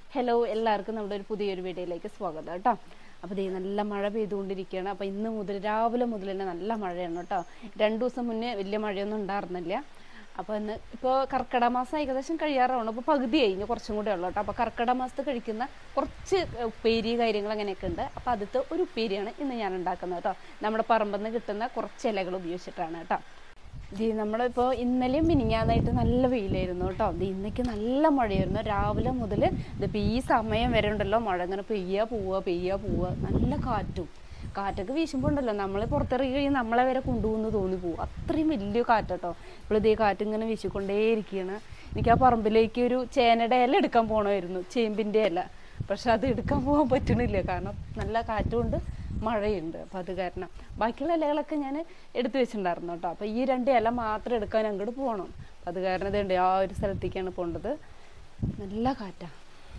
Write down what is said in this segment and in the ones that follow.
Hello എല്ലാവർക്കും നമ്മുടെ ഒരു പുതിയൊരു വീഡിയോയിലേക്ക് സ്വാഗതം കേട്ടോ. അപ്പോൾ ദേ നല്ല മഴ പെയ്തുകൊണ്ടിരിക്കുകയാണ്. അപ്പോൾ ഇന്ന് മുതൽ രാവിലെ മുതൽ തന്നെ നല്ല മഴയാണ് കേട്ടോ. 2 ദിവസം മുന്നേ വലിയ മഴയൊന്നും ഉണ്ടായിരുന്നില്ല. അപ്പോൾ ഇന്ന് ഇപ്പോൾ കർക്കിടക മാസം ഏകദേശം കഴിയാറാണ്. അപ്പോൾ പകുതി കഴിഞ്ഞ് കുറച്ചും കൂടെ ഉള്ളൂ കേട്ടോ. അപ്പോൾ കർക്കിടക മാസത്ത് കഴിക്കുന്ന കുറച്ച് ഉപ്പേരി കാര്യങ്ങൾ അങ്ങനെയൊക്കെ ഉണ്ട്. അപ്പോൾ അതിലത്തെ ഒരു ഉപ്പേരിയാണ് ഇന്ന് ഞാൻ ഉണ്ടാക്കുന്നത് കേട്ടോ. നമ്മുടെ പറമ്പിൽ നിന്ന് കിട്ടുന്ന കുറച്ച് ഇലകൾ ഉപയോഗിച്ചിട്ടാണ് കേട്ടോ. നമ്മളിപ്പോൾ ഇന്നലെയും മിനിങ്ങാന്നായിട്ട് നല്ല വെയിലായിരുന്നു കേട്ടോ. ഇന്നേക്ക് നല്ല മഴയായിരുന്നു രാവിലെ മുതൽ. ഇതിപ്പോൾ ഈ സമയം വരെ ഉണ്ടല്ലോ മഴ ഇങ്ങനെ പെയ്യുക പോവുക നല്ല കാറ്റൊക്കെ വീശുമ്പോൾ ഉണ്ടല്ലോ നമ്മൾ പുറത്തിറങ്ങി കഴിഞ്ഞാൽ നമ്മളെ വരെ കൊണ്ടുപോകുന്നു തോന്നിപ്പോവും. അത്രയും വലിയ കാറ്റാട്ടോ. ഇപ്പോൾ ഇതേ കാറ്റ് ഇങ്ങനെ വീശിക്കൊണ്ടേയിരിക്കുകയാണ്. എനിക്ക് ആ പറമ്പിലേക്ക് ഒരു ചേനയുടെ ഇല എടുക്കാൻ പോകണമായിരുന്നു, ചേമ്പിൻ്റെ ഇല. പക്ഷെ അത് എടുക്കാൻ പോകാൻ പറ്റണില്ല, കാരണം നല്ല കാറ്റുകൊണ്ട് മഴയുണ്ട്. അപ്പോൾ അത് കാരണം ബാക്കിയുള്ള ഇലകളൊക്കെ ഞാൻ എടുത്തു വെച്ചിട്ടുണ്ടായിരുന്നു കേട്ടോ. അപ്പോൾ ഈ 2 ഇല മാത്രം എടുക്കാൻ അങ്ങോട്ട് പോകണം. അത് കാരണം ഇതുണ്ട് ആ ഒരു സ്ഥലത്തേക്കാണ് പോകേണ്ടത്. നല്ല കാറ്റാണ്,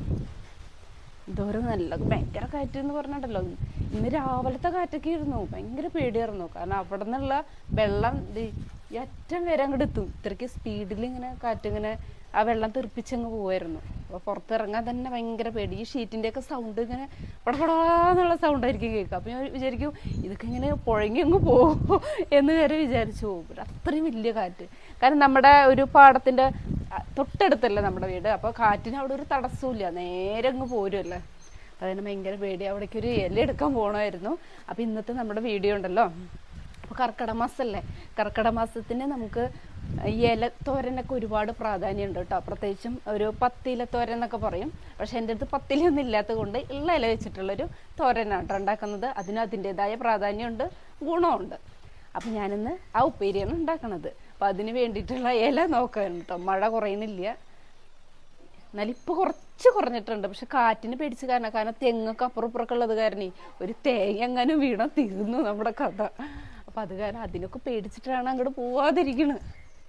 എന്തോരം നല്ല ഭയങ്കര കാറ്റ് എന്ന് പറഞ്ഞിട്ടല്ലോ. ഇന്ന് രാവിലത്തെ കാറ്റൊക്കെ ആയിരുന്നു, ഭയങ്കര പേടിയായിരുന്നു. കാരണം അവിടെ നിന്നുള്ള വെള്ളം ഈ അറ്റം വരെ അങ്ങോട്ട് എത്തും. ഇത്രയ്ക്ക് സ്പീഡിൽ ഇങ്ങനെ കാറ്റിങ്ങനെ ആ വെള്ളം തെറിപ്പിച്ചങ്ങ് പോവായിരുന്നു. അപ്പോൾ പുറത്തിറങ്ങാൻ തന്നെ ഭയങ്കര പേടി. ഈ ഷീറ്റിൻ്റെയൊക്കെ സൗണ്ട് ഇങ്ങനെ പടപടാന്നുള്ള സൗണ്ടായിരിക്കും കേൾക്കുക. അപ്പോൾ ഞാൻ വിചാരിക്കും ഇതൊക്കെ ഇങ്ങനെ പുഴങ്ങി അങ്ങ് പോകുമോ എന്ന് വരെ വിചാരിച്ചു പോകും. അത്രയും വലിയ കാറ്റ്. കാരണം നമ്മുടെ ഒരു പാടത്തിൻ്റെ തൊട്ടടുത്തല്ലേ നമ്മുടെ വീട്. അപ്പോൾ കാറ്റിന് അവിടെ ഒരു തടസ്സമില്ല, നേരെ അങ്ങ് പോരുമല്ലേ. അതിന് ഭയങ്കര പേടി. അവിടേക്ക് ഒരു ഇല എടുക്കാൻ പോകണമായിരുന്നു. അപ്പോൾ ഇന്നത്തെ നമ്മുടെ വീഡിയോ ഉണ്ടല്ലോ, അപ്പോൾ കർക്കിടക മാസമല്ലേ, കർക്കിടക മാസത്തിന് നമുക്ക് ഈ ഇലത്തോരനൊക്കെ ഒരുപാട് പ്രാധാന്യമുണ്ട് കേട്ടോ. പ്രത്യേകിച്ചും ഒരു 10 ഇലത്തോരൻ എന്നൊക്കെ പറയും. പക്ഷെ എൻ്റെ അടുത്ത് 10 ഇലയൊന്നും ഇല്ലാത്തത് കൊണ്ട് ഉള്ള ഇല വെച്ചിട്ടുള്ളൊരു തോരനാണ് കേട്ടോ ഉണ്ടാക്കുന്നത്. അതിന് അതിൻ്റെതായ പ്രാധാന്യമുണ്ട്, ഗുണമുണ്ട്. അപ്പം ഞാനിന്ന് ആ ഉപ്പേരിയാണ് ഉണ്ടാക്കണത്. അപ്പം അതിന് വേണ്ടിയിട്ടുള്ള ഇല നോക്കാൻ കേട്ടോ. മഴ കുറയുന്നില്ല, എന്നാലും ഇപ്പോൾ കുറച്ച് കുറഞ്ഞിട്ടുണ്ട്. പക്ഷെ കാറ്റിന് പേടിച്ച് കാരണം തെങ്ങൊക്കെ അപ്പുറപ്പുറമൊക്കെ ഉള്ളത് കാരണം ഒരു തേങ്ങ എങ്ങാനും വീണ തീർന്നു നമ്മുടെ കഥ. അപ്പം അത് കാരണം അതിനൊക്കെ പേടിച്ചിട്ടാണ് അങ്ങോട്ട് പോവാതിരിക്കണത്.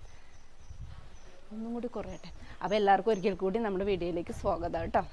ഒന്നും കൂടി കുറയട്ടെ. അപ്പോൾ എല്ലാവർക്കും ഒരിക്കൽ കൂടി നമ്മുടെ വീഡിയോയിലേക്ക് സ്വാഗതം കേട്ടോ.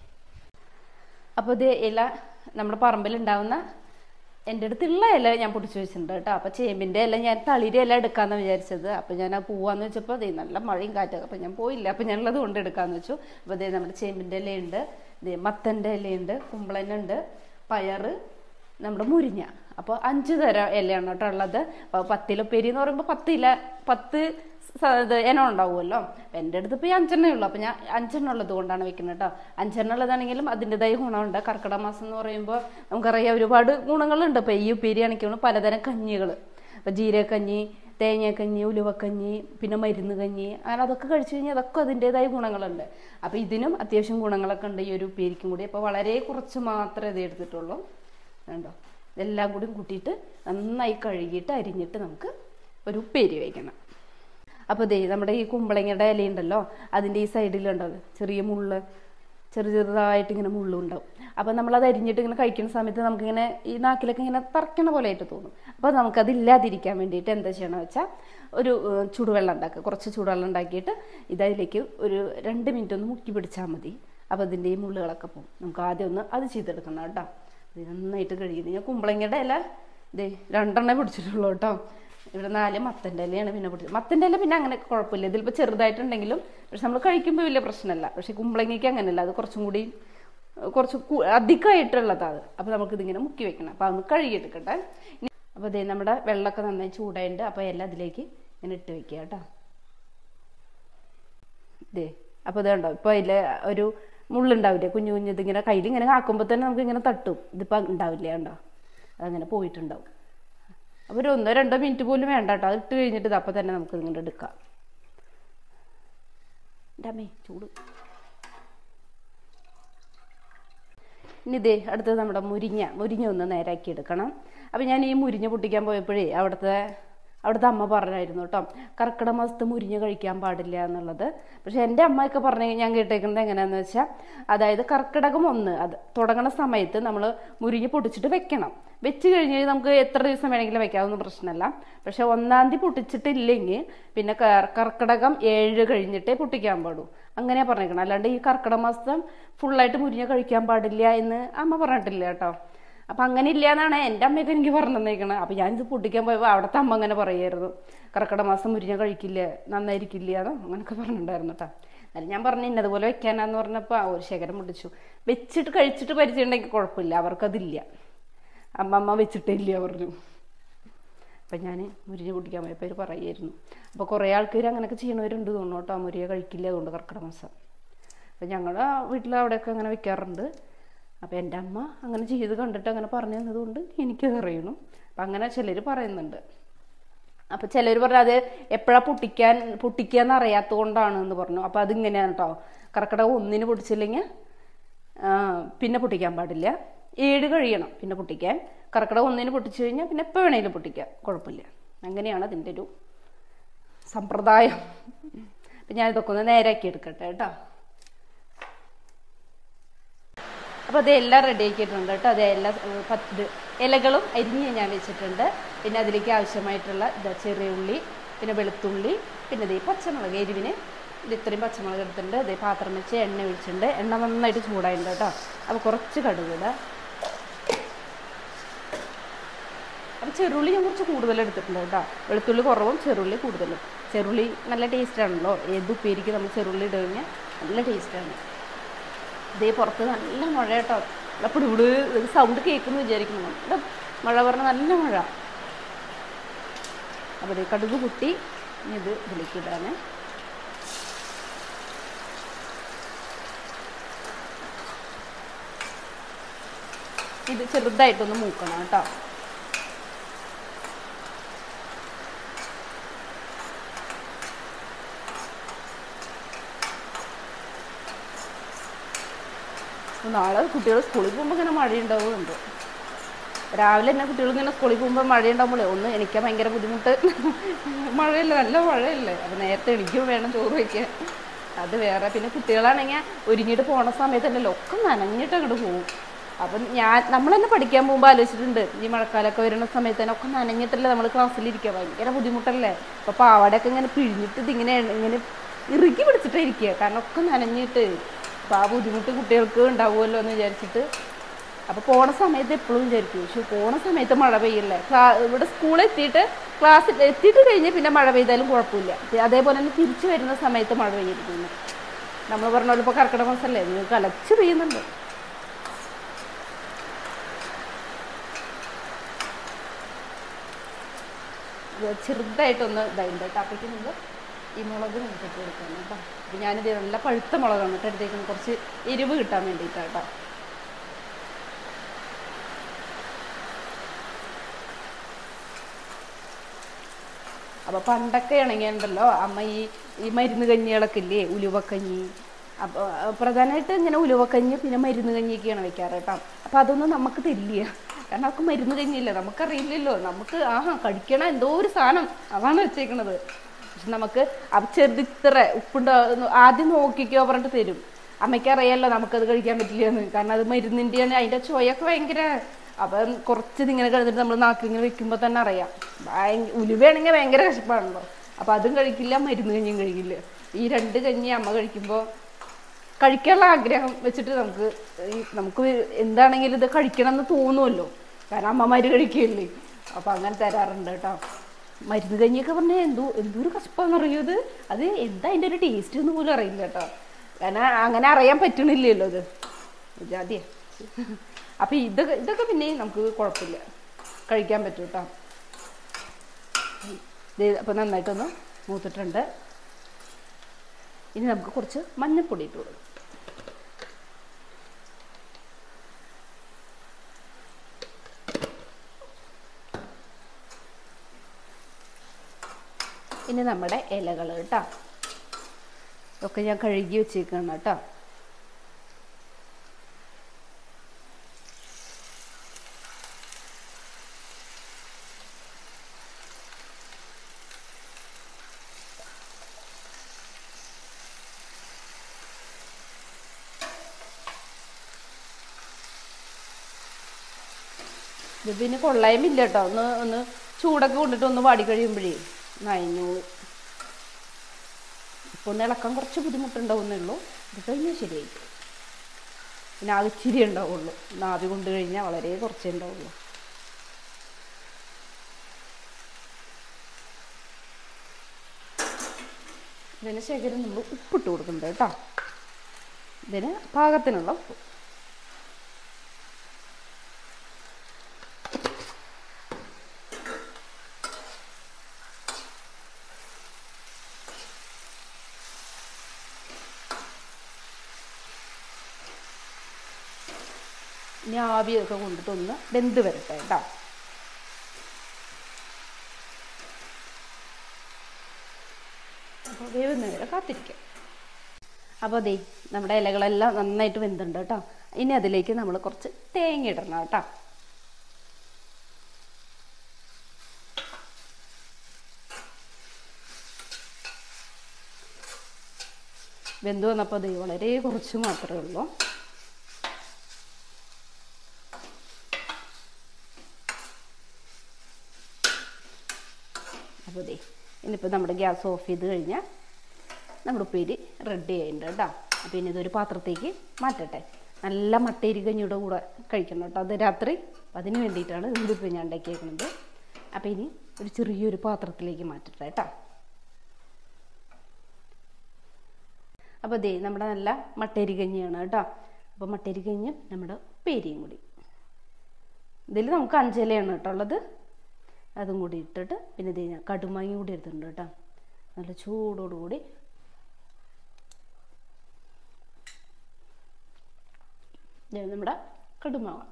അപ്പോൾ ഇത് ഇല നമ്മുടെ പറമ്പിലുണ്ടാവുന്ന എൻ്റെ അടുത്തുള്ള ഇല ഞാൻ പൊടിച്ചു വെച്ചിട്ടുണ്ട് കേട്ടോ. അപ്പോൾ ചേമ്പിൻ്റെ ഇല ഞാൻ തളിര ഇല എടുക്കാമെന്ന് വിചാരിച്ചത്. അപ്പോൾ ഞാൻ ആ പോവാന്ന് വെച്ചപ്പോൾ അതേ നല്ല മഴയും കാറ്റൊക്കെ. അപ്പോൾ ഞാൻ പോയില്ല, അപ്പോൾ ഞാനുള്ളത് കൊണ്ട് എടുക്കാമെന്ന് വെച്ചു. അപ്പോൾ അതേ നമ്മുടെ ചേമ്പിൻ്റെ ഇലയുണ്ട്, മത്തൻ്റെ ഇലയുണ്ട്, കുമ്പളനുണ്ട്, പയർ, നമ്മുടെ മുരിങ്ങ. അപ്പോൾ 5 തരം ഇലയാണ് കേട്ടോ ഉള്ളത്. അപ്പോൾ 10 ഇല ഉപ്പേരി എന്ന് പറയുമ്പോൾ 10 ഇനം ഉണ്ടാവുമല്ലോ. എൻ്റെ അടുത്ത് ഇപ്പോൾ ഈ 5 ഉള്ളൂ. അപ്പോൾ ഞാൻ 5 ഉള്ളത് കൊണ്ടാണ് വെക്കുന്നത് കേട്ടോ. 5 ഉള്ളതാണെങ്കിലും അതിൻ്റെതായ ഗുണമുണ്ട്. കർക്കിടക മാസം എന്ന് പറയുമ്പോൾ നമുക്കറിയാം ഒരുപാട് ഗുണങ്ങളുണ്ട്. ഇപ്പോൾ ഈ ഉപ്പേരി ആണെങ്കിൽ പലതരം കഞ്ഞികൾ, ഇപ്പോൾ ജീരകക്കഞ്ഞി, തേങ്ങക്കഞ്ഞി, ഉലുവക്കഞ്ഞി, പിന്നെ മരുന്ന് കഞ്ഞി, അങ്ങനെ അതൊക്കെ കഴിച്ചു കഴിഞ്ഞാൽ അതൊക്കെ അതിൻ്റെതായ ഗുണങ്ങളുണ്ട്. അപ്പോൾ ഇതിനും അത്യാവശ്യം ഗുണങ്ങളൊക്കെ ഉണ്ട്, ഈ ഒരു ഉപ്പേരിക്കും കൂടി. അപ്പോൾ വളരെ കുറച്ച് മാത്രമേ ഇത് എടുത്തിട്ടുള്ളൂ. കണ്ടോ, ഇതെല്ലാം കൂടി കൂട്ടിയിട്ട് നന്നായി കഴുകിയിട്ട് അരിഞ്ഞിട്ട് നമുക്ക് ഒരു ഉപ്പേരി വയ്ക്കണം. അപ്പോൾ ദേ നമ്മുടെ ഈ കുമ്പളങ്ങയുടെ ഇലയുണ്ടല്ലോ, അതിൻ്റെ ഈ സൈഡിലുണ്ടല്ലോ ചെറിയ മുള്ള്, ചെറുതായിട്ട് ഇങ്ങനെ മുള്ളുണ്ടാവും. അപ്പോൾ നമ്മളത് അരിഞ്ഞിട്ട് ഇങ്ങനെ കഴിക്കുന്ന സമയത്ത് നമുക്കിങ്ങനെ ഈ നാക്കിലൊക്കെ ഇങ്ങനെ തറക്കണ പോലെ ആയിട്ട് തോന്നും. അപ്പോൾ നമുക്കതില്ലാതിരിക്കാൻ വേണ്ടിയിട്ട് എന്താ ചെയ്യണമെന്ന് വെച്ചാൽ ഒരു ചൂടുവെള്ളം ഉണ്ടാക്കുക. കുറച്ച് ചൂടുവെള്ളം ഉണ്ടാക്കിയിട്ട് ഇതിലേക്ക് ഒരു 2 മിനിറ്റ് ഒന്ന് മുക്കി പിടിച്ചാൽ മതി. അപ്പോൾ അതിൻ്റെ ഈ മുള്ളുകളൊക്കെ പോകും. നമുക്ക് ആദ്യം ഒന്ന് അത് ചെയ്തെടുക്കണം കേട്ടോ. ഇത് നന്നായിട്ട് കഴുകി. ഞാൻ കുമ്പളങ്ങയുടെ ഇല ഇതേ 2 പിടിച്ചിട്ടുള്ളൂ കേട്ടോ. ഇവിടെ 4 മത്തൻ്റെ ഇലയാണ് പിന്നെ പിടിച്ചത്. മത്തൻ്റെ ഇല പിന്നെ അങ്ങനെ കുഴപ്പമില്ല, ഇതിലിപ്പോൾ ചെറുതായിട്ടുണ്ടെങ്കിലും. പക്ഷെ നമ്മൾ കഴിക്കുമ്പോൾ വലിയ പ്രശ്നമല്ല. പക്ഷെ കുമ്പളങ്ങയ്ക്ക് അങ്ങനെയല്ല, അത് കുറച്ചും കൂടി കുറച്ച് അധികമായിട്ടുള്ളതാണ്. അപ്പോൾ നമുക്കിതിങ്ങനെ മുക്കി വെക്കണം. അപ്പോൾ അതൊന്ന് കഴുകിയെടുക്കട്ടെ. അപ്പോൾ ഇതേ നമ്മുടെ വെള്ളമൊക്കെ നന്നായി ചൂടായിട്ടുണ്ട്. അപ്പോൾ എല്ലാം അതിലേക്ക് ഇങ്ങനെ ഇട്ട് വെക്കുക കേട്ടോ. ഇതേ അപ്പോൾ ഇതുണ്ടോ, ഇപ്പോൾ അതിൽ ഒരു മുള്ളുണ്ടാവില്ലേ, കുഞ്ഞു ഇതിങ്ങനെ കയ്യിൽ ഇങ്ങനെ ആക്കുമ്പോൾ തന്നെ നമുക്ക് ഇങ്ങനെ തട്ടും. ഇതിപ്പോൾ ഉണ്ടാവില്ല കേട്ടോ, അതങ്ങനെ പോയിട്ടുണ്ടാവും. അപ്പോൾ ഒരു 1-2 മിനിറ്റ് പോലും വേണ്ട കേട്ടോ. അത് ഇട്ട് കഴിഞ്ഞിട്ട് അപ്പോൾ തന്നെ നമുക്ക് ഇങ്ങനെ എടുക്കാം. ഡാമേ ചൂട്. ഇനി ഇതേ അടുത്തത് നമ്മുടെ മുരിങ്ങ ഒന്ന് നേരാക്കി എടുക്കണം. അപ്പോൾ ഞാൻ ഈ മുരിങ്ങ പൊട്ടിക്കാൻ പോയപ്പോഴേ അവിടുത്തെ അമ്മ പറഞ്ഞായിരുന്നു കേട്ടോ, കർക്കിടക മാസത്ത് മുരിങ്ങ കഴിക്കാൻ പാടില്ല എന്നുള്ളത്. പക്ഷെ എൻ്റെ അമ്മയൊക്കെ പറഞ്ഞു ഞാൻ കേട്ടേക്കുന്നത് എങ്ങനെയാണെന്ന് വെച്ചാൽ, അതായത് കർക്കിടകം 1 അത് തുടങ്ങണ സമയത്ത് നമ്മൾ മുരിങ്ങ പൊട്ടിച്ചിട്ട് വെക്കണം. വെച്ച് കഴിഞ്ഞ് നമുക്ക് എത്ര ദിവസം വേണമെങ്കിലും വെക്കാവുന്ന പ്രശ്നമല്ല. പക്ഷെ 1-ാം തീയതി പൊട്ടിച്ചിട്ടില്ലെങ്കിൽ പിന്നെ കർക്കിടകം 7 കഴിഞ്ഞിട്ടേ പൊട്ടിക്കാൻ പാടൂ. അങ്ങനെയാണ് പറഞ്ഞേക്കണം. അല്ലാണ്ട് ഈ കർക്കിടക മാസം ഫുള്ളായിട്ട് മുരിങ്ങ കഴിക്കാൻ പാടില്ല എന്ന് അമ്മ പറഞ്ഞിട്ടില്ല കേട്ടോ. അപ്പം അങ്ങനെ ഇല്ല എന്നാണ് എൻ്റെ അമ്മയൊക്കെ എനിക്ക് പറഞ്ഞു തന്നേക്കണം. അപ്പം ഞാനിത് പൊട്ടിക്കാൻ പോയപ്പോൾ അവിടുത്തെ അമ്മ അങ്ങനെ പറയായിരുന്നു, കർക്കിടക മാസം മുരിങ്ങ കഴിക്കില്ല, നന്നായിരിക്കില്ല എന്നോ അങ്ങനെയൊക്കെ പറഞ്ഞിട്ടുണ്ടായിരുന്നു കേട്ടോ. അത് ഞാൻ പറഞ്ഞു ഇന്നതുപോലെ വെക്കാനാന്ന് പറഞ്ഞപ്പോൾ ആ ഒരു ശേഖരം മുട്ടിച്ചു. വെച്ചിട്ട് കഴിച്ചിട്ട് പരിചയമുണ്ടെങ്കിൽ കുഴപ്പമില്ല, അവർക്കതില്ല. അമ്മമ്മ വെച്ചിട്ടേ ഇല്ല പറഞ്ഞു. അപ്പം ഞാൻ മുരിഞ്ഞ കുടിക്കാൻ പോയപ്പോൾ അവർ പറയായിരുന്നു. അപ്പോൾ കുറേ ആൾക്കാർ അങ്ങനെയൊക്കെ ചെയ്യണവരുണ്ട് തോന്നുന്നു കേട്ടോ, മുരിയ കഴിക്കില്ല അതുകൊണ്ട് കർക്കിടക മാസം. അപ്പം ഞങ്ങളുടെ വീട്ടിൽ അവിടെയൊക്കെ അങ്ങനെ വെക്കാറുണ്ട്. അപ്പോൾ എൻ്റെ അമ്മ അങ്ങനെ ചെയ്ത് കണ്ടിട്ട് അങ്ങനെ പറഞ്ഞു തന്നതുകൊണ്ട് എനിക്കത് അറിയണം. അപ്പം അങ്ങനെ ചിലർ പറയുന്നുണ്ട്. അപ്പം ചിലർ പറഞ്ഞു അത് എപ്പോഴാണ് പൊട്ടിക്കാന്ന് അറിയാത്തത് കൊണ്ടാണ് എന്ന് പറഞ്ഞു. അപ്പം അതിങ്ങനെയാണ് കേട്ടോ, കർക്കിടകം 1 പൊട്ടിച്ചില്ലെങ്കിൽ പിന്നെ പൊട്ടിക്കാൻ പാടില്ല. 7 കഴിയണം പിന്നെ പൊട്ടിക്കാൻ. കർക്കിടകം 1 പൊട്ടിച്ചു കഴിഞ്ഞാൽ പിന്നെ എപ്പോൾ വേണേലും പൊട്ടിക്കാം, കുഴപ്പമില്ല. അങ്ങനെയാണ് അതിൻ്റെ ഒരു സമ്പ്രദായം. അപ്പം ഞാനിതൊക്കെ ഒന്ന് നേരാക്കി എടുക്കട്ടെ കേട്ടോ. അപ്പോൾ അതെല്ലാം റെഡി ആക്കിയിട്ടുണ്ട് കേട്ടോ. അതെല്ലാം 10 ഇലകളും അരിഞ്ഞ് ഞാൻ വെച്ചിട്ടുണ്ട്. പിന്നെ അതിലേക്ക് ആവശ്യമായിട്ടുള്ള ചെറിയ ഉള്ളി, പിന്നെ വെളുത്തുള്ളി, പിന്നെ ഇതേ പച്ചമുളക് എരിവിന് ഇത്രയും പച്ചമുളക് എടുത്തിട്ടുണ്ട്. ഇതേ പാത്രം വെച്ച് എണ്ണ ഒഴിച്ചിട്ടുണ്ട്. എണ്ണ നന്നായിട്ട് ചൂടായിട്ടുണ്ട് കേട്ടോ. അപ്പോൾ കുറച്ച് കടുക് ഇടാം. അപ്പം ചെറുള്ളി ഞാൻ കുറച്ച് കൂടുതൽ എടുത്തിട്ടുണ്ട് കേട്ടോ. വെളുത്തുള്ളി കുറവും ചെറുള്ളി കൂടുതലും. ചെറുള്ളി നല്ല ടേസ്റ്റാണല്ലോ, ഏത് ഉപ്പേരിക്ക് നമ്മൾ ചെറുള്ളി ഇട്ട് കഴിഞ്ഞാൽ നല്ല ടേസ്റ്റാണ്. ഇതേ പുറത്ത് നല്ല മഴ കേട്ടോ. അപ്പോൾ ഇവിടെ സൗണ്ട് കേൾക്കുന്നു വിചാരിക്കുന്നു. നല്ല മഴ പറഞ്ഞാൽ നല്ല മഴ. അപ്പോൾ ഇതേ കടുക് പൊട്ടി ഇത് ഇതിലേക്കിടാണ്. ഇത് ചെറുതായിട്ടൊന്ന് മൂക്കണം കേട്ടോ. നാളെ കുട്ടികൾ സ്കൂളിൽ പോകുമ്പോൾ ഇങ്ങനെ മഴയുണ്ടാവുന്നുണ്ട്. രാവിലെ തന്നെ കുട്ടികൾ ഇങ്ങനെ സ്കൂളിൽ പോകുമ്പോൾ മഴയുണ്ടാകുമ്പോഴേ ഒന്ന് എണീക്കാൻ ഭയങ്കര ബുദ്ധിമുട്ട്. മഴയല്ലേ, നല്ല മഴയല്ലേ. അപ്പം നേരത്തെ എണീക്കും വേണം ചോറ് വയ്ക്കാൻ, അത് വേറെ. പിന്നെ കുട്ടികളാണെങ്കിൽ ഒരുങ്ങിയിട്ട് പോണ സമയത്തല്ലല്ലോ ഒക്കെ നനഞ്ഞിട്ട് അങ്ങോട്ട് പോകും. അപ്പം നമ്മൾ തന്നെ പഠിക്കാൻ പോകുമ്പോൾ ആലോചിച്ചിട്ടുണ്ട്, ഈ മഴക്കാലമൊക്കെ വരുന്ന സമയത്ത് തന്നെ ഒക്കെ നനഞ്ഞിട്ടല്ലേ നമ്മൾ ക്ലാസ്സിലിരിക്കുക, ഭയങ്കര ബുദ്ധിമുട്ടല്ലേ. അപ്പോൾ പാവാടയൊക്കെ ഇങ്ങനെ പിഴിഞ്ഞിട്ട് ഇതിങ്ങനെ ഇങ്ങനെ ഇറുക്കി പിടിച്ചിട്ടേ ഇരിക്കുക, കാരണം ഒക്കെ നനഞ്ഞിട്ട്. അപ്പോൾ ആ ബുദ്ധിമുട്ട് കുട്ടികൾക്ക് ഉണ്ടാവുമല്ലോ എന്ന് വിചാരിച്ചിട്ട്. അപ്പോൾ പോണ സമയത്ത് എപ്പോഴും വിചാരിക്കും, പക്ഷെ പോണ സമയത്ത് മഴ പെയ്യല്ലേ. ഇവിടെ സ്കൂളിൽ ക്ലാസ്സിൽ എത്തിയിട്ട് കഴിഞ്ഞ് പിന്നെ മഴ പെയ്താലും കുഴപ്പമില്ല. അതേപോലെ തന്നെ തിരിച്ചു വരുന്ന സമയത്ത് മഴ പെയ്തിരിക്കുന്നു. നമ്മൾ പറഞ്ഞ പോലെ ഇപ്പോൾ കർക്കിടക മാസമല്ലേ, നിങ്ങൾക്ക് അലച്ച് പെയ്യുന്നുണ്ട്. ചെറുതായിട്ടൊന്ന് ഇതായിട്ട് കേട്ടോ. അപ്പോഴേക്കും നിങ്ങൾ ഈ മുളക് നമുക്ക് ഇട്ട് കൊടുക്കണം കേട്ടോ. അപ്പം ഞാനിത് നല്ല പഴുത്ത മുളകാണ് കേട്ടോ എടുത്തേക്കുന്നത്, കുറച്ച് എരിവ് കിട്ടാൻ വേണ്ടിയിട്ടാണ് കേട്ടോ. അപ്പോൾ പണ്ടൊക്കെ ആണെങ്കിൽ ഉണ്ടല്ലോ അമ്മ ഈ മരുന്ന് കഞ്ഞികളൊക്കെ ഇല്ലേ, ഉലുവക്കഞ്ഞി. അപ്പോൾ പ്രധാനമായിട്ട് ഇങ്ങനെ ഉലുവക്കഞ്ഞി പിന്നെ മരുന്ന് കഞ്ഞിയൊക്കെയാണ് വെക്കാറ് കേട്ടോ. അപ്പോൾ അതൊന്നും നമുക്ക് തരില്ല, കാരണം അവർക്ക് മരുന്ന് കഞ്ഞിയില്ല, നമുക്കറിയില്ലല്ലോ. നമുക്ക് കഴിക്കണം എന്തോ ഒരു സാധനം അതാണ് വെച്ചേക്കണത്. പക്ഷെ നമുക്ക് ചെറുതിത്ര ഉപ്പുണ്ടോ ആദ്യം നോക്കിക്കോ പറഞ്ഞിട്ട് തരും. അമ്മയ്ക്ക് അറിയാമല്ലോ നമുക്കത് കഴിക്കാൻ പറ്റില്ല എന്ന്, കാരണം അത് മരുന്നിൻ്റെയാണ്, അതിൻ്റെ ചുവയൊക്കെ ഭയങ്കര. അപ്പം കുറച്ച് ഇങ്ങനെ കിടന്നിട്ട് നമ്മൾ നാക്കിങ്ങനെ വെക്കുമ്പോൾ തന്നെ അറിയാം. ഉലുവയാണെങ്കിൽ ഭയങ്കര കശപ്പാണല്ലോ. അപ്പം അതും കഴിക്കില്ല, മരുന്ന് കഞ്ഞിയും കഴിക്കില്ല. ഈ 2 കഞ്ഞി അമ്മ കഴിക്കുമ്പോൾ കഴിക്കാനുള്ള ആഗ്രഹം വെച്ചിട്ട് നമുക്ക് എന്താണെങ്കിലും ഇത് കഴിക്കണം എന്ന് തോന്നുമല്ലോ, കാരണം അമ്മമാർ കഴിക്കുകയല്ലേ. അപ്പം അങ്ങനെ തരാറുണ്ട് കേട്ടോ. മരുന്ന് കഞ്ഞിയൊക്കെ പറഞ്ഞാൽ എന്തൊരു കശപ്പാന്ന് അറിയത്. അത് എന്താ അതിൻ്റെ ഒരു ടേസ്റ്റ് എന്ന് പോലും അറിയില്ല കേട്ടോ, കാരണം അങ്ങനെ അറിയാൻ പറ്റണില്ലല്ലോ ഇത് ജാതിയ. അപ്പം ഇതൊക്കെ പിന്നെയും നമുക്ക് കുഴപ്പമില്ല, കഴിക്കാൻ പറ്റും കേട്ടോ. അപ്പം നന്നായിട്ടൊന്ന് മൂത്തിട്ടുണ്ട്. ഇനി നമുക്ക് കുറച്ച് മഞ്ഞൾപ്പൊടി ഇട്ട് കൊടുക്കും. ഇനി നമ്മുടെ ഇലകൾ കേട്ടോ, ഒക്കെ ഞാൻ കഴുകി വെച്ചേക്കാണ് കേട്ടോ. ഇത് പിന്നെ കൊള്ളായ്മില്ല കേട്ടോ. ഒന്ന് ചൂടൊക്കെ കൊണ്ടിട്ട് ഒന്ന് വാടി കഴിയുമ്പോഴേ നനഞ്ഞോളൂ. ഇപ്പോൾ ഒന്ന് ഇളക്കാൻ കുറച്ച് ബുദ്ധിമുട്ടുണ്ടാവുന്നേ ഉള്ളൂ, ഇത് കഴിഞ്ഞാൽ ശരിയായി. പിന്നെ ആകെ ഇച്ചിരി ഉണ്ടാവുള്ളൂ, ആവി കൊണ്ട് കഴിഞ്ഞാൽ വളരെ കുറച്ചേ ഉണ്ടാവുള്ളൂ. ഇതിന് ശേഖരം നമ്മൾ ഉപ്പിട്ട് കൊടുക്കുന്നത് കേട്ടോ. ഇതിന് പാകത്തിനുള്ള ഉപ്പ്. ഇനി ആവിയൊക്കെ കൊണ്ടിട്ടൊന്ന് വെന്ത് വരട്ടെ കേട്ടോ. അപ്പോൾ വേവുന്നവരെ കാത്തിരിക്കാം. അപ്പോൾ അതേ നമ്മുടെ ഇലകളെല്ലാം നന്നായിട്ട് വെന്തുണ്ട് കേട്ടോ. ഇനി അതിലേക്ക് നമ്മൾ കുറച്ച് തേങ്ങ ഇടണം കേട്ടോ. വെന്ത് വന്നപ്പോൾ അത് വളരെ കുറച്ച് മാത്രമേ ഉള്ളൂ. അപ്പോൾ ദേ ഇനിയിപ്പോൾ നമ്മുടെ ഗ്യാസ് ഓഫ് ചെയ്ത് കഴിഞ്ഞാൽ നമ്മുടെ ഉപ്പേരി റെഡി ആയിട്ടുണ്ട് കേട്ടോ. അപ്പോൾ ഇനി ഇതൊരു പാത്രത്തേക്ക് മാറ്റട്ടെ. നല്ല മട്ടേരി കഞ്ഞിയുടെ കൂടെ കഴിക്കണം കേട്ടോ അത് രാത്രി. അതിന് വേണ്ടിയിട്ടാണ് ഇതിപ്പോൾ ഞാൻ ഉണ്ടാക്കിയേക്കുന്നത്. അപ്പോൾ ഇനി ഒരു ചെറിയൊരു പാത്രത്തിലേക്ക് മാറ്റട്ടെ കേട്ടോ. അപ്പോൾ ദേ നമ്മുടെ നല്ല മട്ടേരി കഞ്ഞിയാണ് കേട്ടോ. അപ്പോൾ മട്ടേരി കഞ്ഞിയും നമ്മുടെ ഉപ്പേരിയും കൂടി. ഇതിൽ നമുക്ക് 5 ഇലയാണ് കേട്ടോ ഉള്ളത്. അതും കൂടി ഇട്ടിട്ട് പിന്നെ ഇത് ഞാൻ കടുമാങ്ങയും കൂടി എടുത്തിട്ടുണ്ട് കേട്ടോ. നല്ല ചൂടോടുകൂടി നമ്മുടെ കടുമാങ്ങ.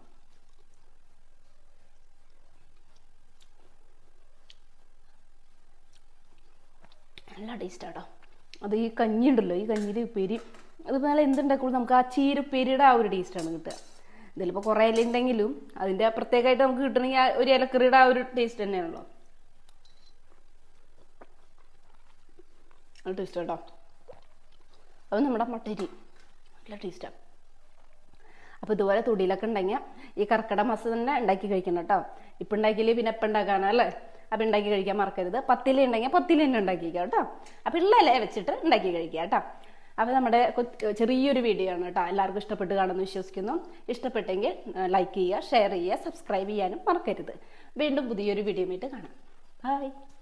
നല്ല ടേസ്റ്റാട്ടോ അത്. ഈ കഞ്ഞി ഉണ്ടല്ലോ, ഈ കഞ്ഞിയുടെ ഉപ്പേരി അതുപോലെ എന്തുണ്ടാക്കുള്ളൂ നമുക്ക് ആ ചീരുപ്പേരിയുടെ ആ ഒരു ടേസ്റ്റാണ് കിട്ടുക. ഇതിലിപ്പോൾ കുറേ ഇല ഉണ്ടെങ്കിലും അതിൻ്റെ പ്രത്യേകമായിട്ട് നമുക്ക് കിട്ടണമെങ്കിൽ ഒരു ഇലക്കറിയുടെ ആ ഒരു ടേസ്റ്റ് തന്നെയാണല്ലോ. നല്ല ടേസ്റ്റ് കേട്ടോ. അത് നമ്മുടെ മട്ടരി നല്ല ടേസ്റ്റാണ്. അപ്പോൾ ഇതുപോലെ തൊടിയിലൊക്കെ ഉണ്ടെങ്കിൽ ഈ കർക്കിടക മാസം തന്നെ ഉണ്ടാക്കി കഴിക്കണം കേട്ടോ. ഇപ്പം ഉണ്ടാക്കിയില്ലേ പിന്നെ എപ്പം ഉണ്ടാക്കാനല്ലേ. അപ്പം ഉണ്ടാക്കി കഴിക്കാൻ മറക്കരുത്. 10 ഇല ഉണ്ടെങ്കിൽ 10 ഇല തന്നെ ഉണ്ടാക്കി കഴിക്കാം കേട്ടോ. അപ്പം ഉള്ള ഇല വെച്ചിട്ട് ഉണ്ടാക്കി കഴിക്കുക കേട്ടോ. അപ്പോൾ നമ്മുടെ ചെറിയൊരു വീഡിയോ ആണ് കേട്ടോ. എല്ലാവർക്കും ഇഷ്ടപ്പെട്ട് കാണുമെന്ന് വിശ്വസിക്കുന്നു. ഇഷ്ടപ്പെട്ടെങ്കിൽ ലൈക്ക് ചെയ്യുക, ഷെയർ ചെയ്യുക, സബ്സ്ക്രൈബ് ചെയ്യാനും മറക്കരുത്. വീണ്ടും പുതിയൊരു വീഡിയോ ആയിട്ട് കാണാം. ബൈ.